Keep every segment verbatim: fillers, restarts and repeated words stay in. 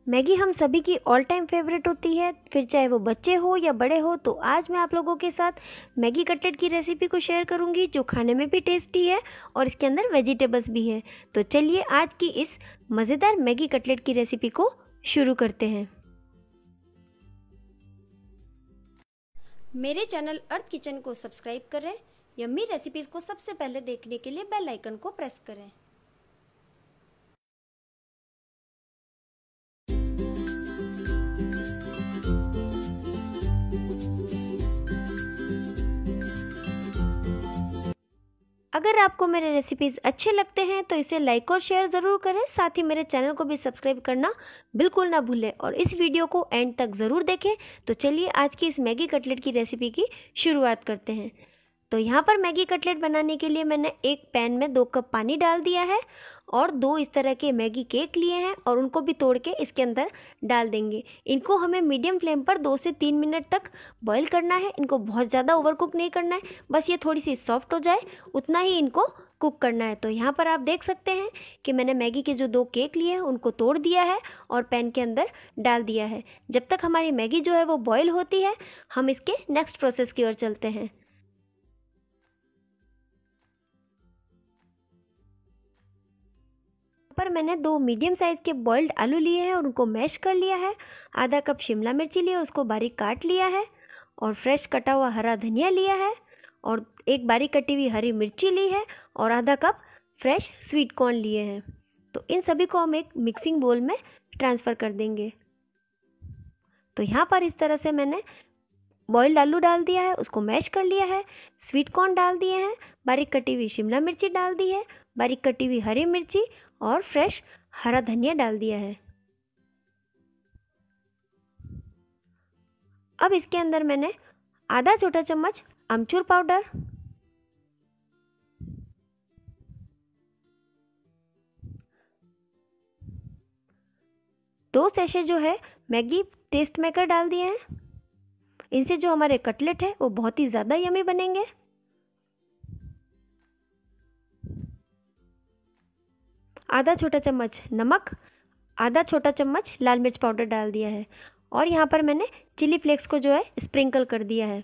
Maggi हम सभी की ऑल टाइम फेवरेट होती है, फिर चाहे वो बच्चे हो या बड़े हो। तो आज मैं आप लोगों के साथ मैगी कटलेट की रेसिपी को शेयर करूंगी जो खाने में भी टेस्टी है और इसके अंदर वेजिटेबल्स भी है। तो चलिए आज की इस मज़ेदार मैगी कटलेट की रेसिपी को शुरू करते हैं। मेरे चैनल अर्थ किचन को सब्सक्राइब करें। यम्मी रेसिपीज़ को सबसे पहले देखने के लिए बेल आइकन को प्रेस करें। अगर आपको मेरे रेसिपीज़ अच्छे लगते हैं तो इसे लाइक और शेयर ज़रूर करें, साथ ही मेरे चैनल को भी सब्सक्राइब करना बिल्कुल ना भूलें और इस वीडियो को एंड तक ज़रूर देखें। तो चलिए आज की इस मैगी कटलेट की रेसिपी की शुरुआत करते हैं। तो यहाँ पर मैगी कटलेट बनाने के लिए मैंने एक पैन में दो कप पानी डाल दिया है और दो इस तरह के मैगी केक लिए हैं और उनको भी तोड़ के इसके अंदर डाल देंगे। इनको हमें मीडियम फ्लेम पर दो से तीन मिनट तक बॉईल करना है। इनको बहुत ज़्यादा ओवर कुक नहीं करना है, बस ये थोड़ी सी सॉफ्ट हो जाए उतना ही इनको कुक करना है। तो यहाँ पर आप देख सकते हैं कि मैंने मैगी के जो दो केक लिए हैं उनको तोड़ दिया है और पैन के अंदर डाल दिया है। जब तक हमारी मैगी जो है वो बॉईल होती है हम इसके नेक्स्ट प्रोसेस की ओर चलते हैं। पर मैंने दो मीडियम साइज़ के बॉइल्ड आलू लिए हैं और उनको मैश कर लिया है। आधा कप शिमला मिर्ची लिए उसको बारीक काट लिया है और फ्रेश कटा हुआ हरा धनिया लिया है और एक बारीक कटी हुई हरी मिर्ची ली है और आधा कप फ्रेश स्वीट कॉर्न लिए हैं। तो इन सभी को हम एक मिक्सिंग बोल में ट्रांसफ़र कर देंगे। तो यहाँ पर इस तरह से मैंने बॉइल्ड आलू डाल दिया है, उसको मैश कर लिया है, स्वीट कॉर्न डाल दिए हैं, बारीक कटी हुई शिमला मिर्ची डाल दी है, बारीक कटी हुई हरी मिर्ची और फ्रेश हरा धनिया डाल दिया है। अब इसके अंदर मैंने आधा छोटा चम्मच अमचूर पाउडर, दो सैशे जो है मैगी टेस्ट मेकर डाल दिए हैं। इनसे जो हमारे कटलेट है वो बहुत ही ज़्यादा यमी बनेंगे। आधा छोटा चम्मच नमक, आधा छोटा चम्मच लाल मिर्च पाउडर डाल दिया है और यहाँ पर मैंने चिली फ्लेक्स को जो है स्प्रिंकल कर दिया है।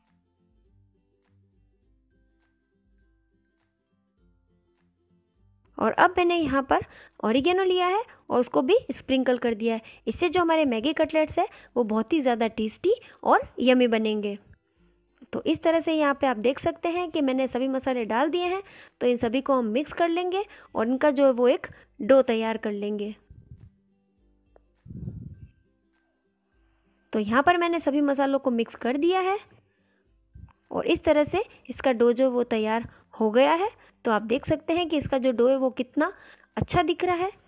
और अब मैंने यहाँ पर ऑरिगेनो लिया है और उसको भी स्प्रिंकल कर दिया है। इससे जो हमारे मैगी कटलेट्स है वो बहुत ही ज़्यादा टेस्टी और यमी बनेंगे। तो इस तरह से यहाँ पे आप देख सकते हैं कि मैंने सभी मसाले डाल दिए हैं। तो इन सभी को हम मिक्स कर लेंगे और इनका जो है वो एक डो तैयार कर लेंगे। तो यहाँ पर मैंने सभी मसालों को मिक्स कर दिया है और इस तरह से इसका डो जो वो तैयार हो गया है। तो आप देख सकते हैं कि इसका जो डो है वो कितना अच्छा दिख रहा है।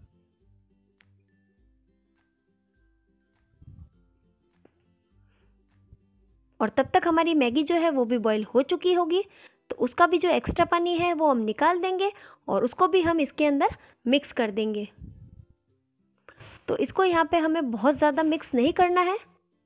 और तब तक हमारी मैगी जो है वो भी बॉईल हो चुकी होगी। तो उसका भी जो एक्स्ट्रा पानी है वो हम निकाल देंगे और उसको भी हम इसके अंदर मिक्स कर देंगे। तो इसको यहाँ पे हमें बहुत ज़्यादा मिक्स नहीं करना है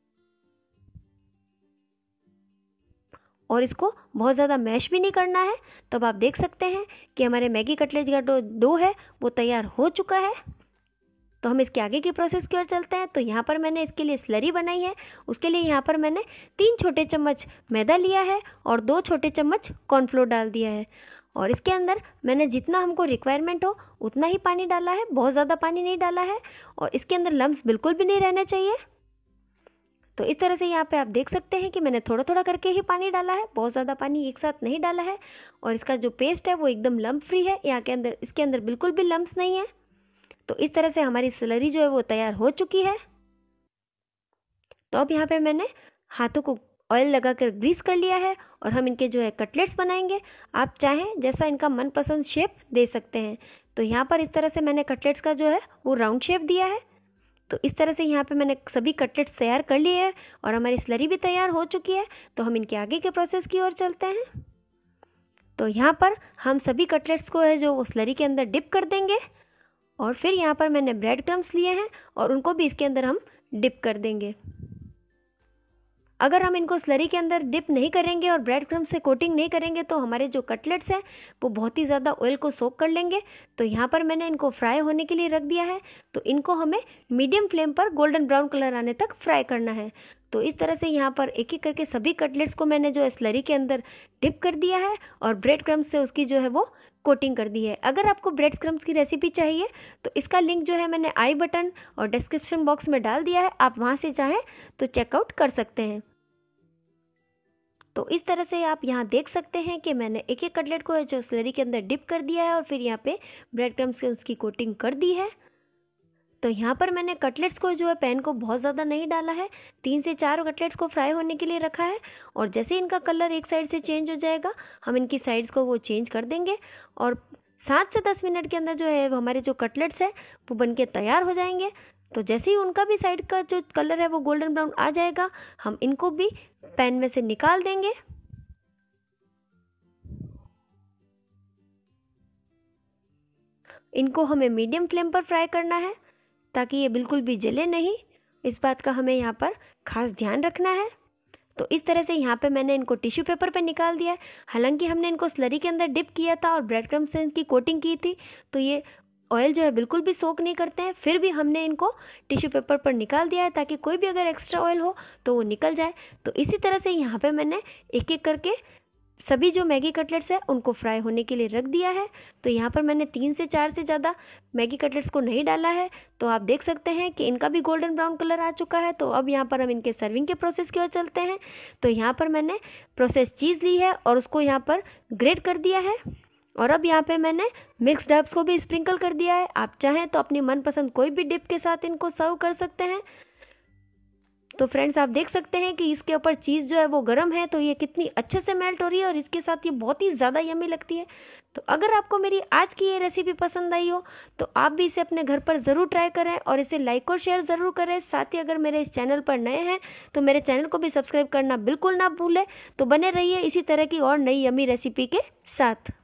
और इसको बहुत ज़्यादा मैश भी नहीं करना है। तब आप देख सकते हैं कि हमारे मैगी कटलेट का डो डो है वो तैयार हो चुका है। तो हम इसके आगे की प्रोसेस की ओर चलते हैं। तो यहाँ पर मैंने इसके लिए स्लरी बनाई है। उसके लिए यहाँ पर मैंने तीन छोटे चम्मच मैदा लिया है और दो छोटे चम्मच कॉर्नफ्लोर डाल दिया है और इसके अंदर मैंने जितना हमको रिक्वायरमेंट हो उतना ही पानी डाला है, बहुत ज़्यादा पानी नहीं डाला है और इसके अंदर लम्स बिल्कुल भी नहीं रहना चाहिए। तो इस तरह से यहाँ पे आप देख सकते हैं कि मैंने थोड़ा थोड़ा करके ही पानी डाला है, बहुत ज़्यादा पानी एक साथ नहीं डाला है और इसका जो पेस्ट है वो एकदम लम्प फ्री है। यहाँ के अंदर इसके अंदर बिल्कुल भी लम्प्स नहीं है। तो इस तरह से हमारी स्लरी जो है वो तैयार हो चुकी है। तो अब यहाँ पे मैंने हाथों को ऑयल लगाकर ग्रीस कर लिया है और हम इनके जो है कटलेट्स बनाएंगे। आप चाहें जैसा इनका मनपसंद शेप दे सकते हैं। तो यहाँ पर इस तरह से मैंने कटलेट्स का जो है वो राउंड शेप दिया है। तो इस तरह से यहाँ पे मैंने सभी कटलेट्स तैयार कर लिए हैं और हमारी स्लरी भी तैयार हो चुकी है। तो हम इनके आगे के प्रोसेस की ओर चलते हैं। तो यहाँ पर हम सभी कटलेट्स को है जो वो स्लरी के अंदर डिप कर देंगे और फिर यहाँ पर मैंने ब्रेड क्रम्स लिए हैं और उनको भी इसके अंदर हम डिप कर देंगे। अगर हम इनको स्लरी के अंदर डिप नहीं करेंगे और ब्रेड क्रम्ब से कोटिंग नहीं करेंगे तो हमारे जो कटलेट्स हैं वो बहुत ही ज़्यादा ऑयल को सोक कर लेंगे। तो यहाँ पर मैंने इनको फ्राई होने के लिए रख दिया है। तो इनको हमें मीडियम फ्लेम पर गोल्डन ब्राउन कलर आने तक फ्राई करना है। तो इस तरह से यहाँ पर एक एक करके सभी कटलेट्स को मैंने जो है स्लरी के अंदर डिप कर दिया है और ब्रेड क्रम्ब से उसकी जो है वो कोटिंग कर दी है। अगर आपको ब्रेड क्रम्ब्स की रेसिपी चाहिए तो इसका लिंक जो है मैंने आई बटन और डिस्क्रिप्शन बॉक्स में डाल दिया है, आप वहाँ से चाहें तो चेकआउट कर सकते हैं। तो इस तरह से आप यहाँ देख सकते हैं कि मैंने एक एक कटलेट को जो स्लरी के अंदर डिप कर दिया है और फिर यहाँ पे ब्रेड क्रम्ब्स से उसकी कोटिंग कर दी है। तो यहाँ पर मैंने कटलेट्स को जो है पैन को बहुत ज़्यादा नहीं डाला है, तीन से चार कटलेट्स को फ्राई होने के लिए रखा है। और जैसे इनका कलर एक साइड से चेंज हो जाएगा हम इनकी साइड्स को वो चेंज कर देंगे और सात से दस मिनट के अंदर जो है हमारे जो कटलेट्स है वो बनके तैयार हो जाएंगे। तो जैसे ही उनका भी साइड का जो कलर है वो गोल्डन ब्राउन आ जाएगा हम इनको भी पैन में से निकाल देंगे। इनको हमें मीडियम फ्लेम पर फ्राई करना है ताकि ये बिल्कुल भी जले नहीं, इस बात का हमें यहाँ पर खास ध्यान रखना है। तो इस तरह से यहाँ पे मैंने इनको टिश्यू पेपर पे निकाल दिया है। हालांकि हमने इनको स्लरी के अंदर डिप किया था और ब्रेड क्रम्ब से इनकी कोटिंग की थी तो ये ऑयल जो है बिल्कुल भी सोक नहीं करते हैं, फिर भी हमने इनको टिश्यू पेपर पर निकाल दिया है ताकि कोई भी अगर एक्स्ट्रा ऑयल हो तो वो निकल जाए। तो इसी तरह से यहाँ पे मैंने एक एक करके सभी जो मैगी कटलेट्स है उनको फ्राई होने के लिए रख दिया है। तो यहाँ पर मैंने तीन से चार से ज़्यादा मैगी कटलेट्स को नहीं डाला है। तो आप देख सकते हैं कि इनका भी गोल्डन ब्राउन कलर आ चुका है। तो अब यहाँ पर हम इनके सर्विंग के प्रोसेस की ओर चलते हैं। तो यहाँ पर मैंने प्रोसेस चीज़ ली है और उसको यहाँ पर ग्रेट कर दिया है और अब यहाँ पे मैंने मिक्स्ड हर्ब्स को भी स्प्रिंकल कर दिया है। आप चाहें तो अपनी मनपसंद कोई भी डिप के साथ इनको सर्व कर सकते हैं। तो फ्रेंड्स आप देख सकते हैं कि इसके ऊपर चीज़ जो है वो गर्म है तो ये कितनी अच्छे से मेल्ट हो रही है और इसके साथ ये बहुत ही ज़्यादा यम्मी लगती है। तो अगर आपको मेरी आज की ये रेसिपी पसंद आई हो तो आप भी इसे अपने घर पर ज़रूर ट्राई करें और इसे लाइक और शेयर ज़रूर करें। साथ ही अगर मेरे इस चैनल पर नए हैं तो मेरे चैनल को भी सब्सक्राइब करना बिल्कुल ना भूलें। तो बने रहिए इसी तरह की और नई यम्मी रेसिपी के साथ।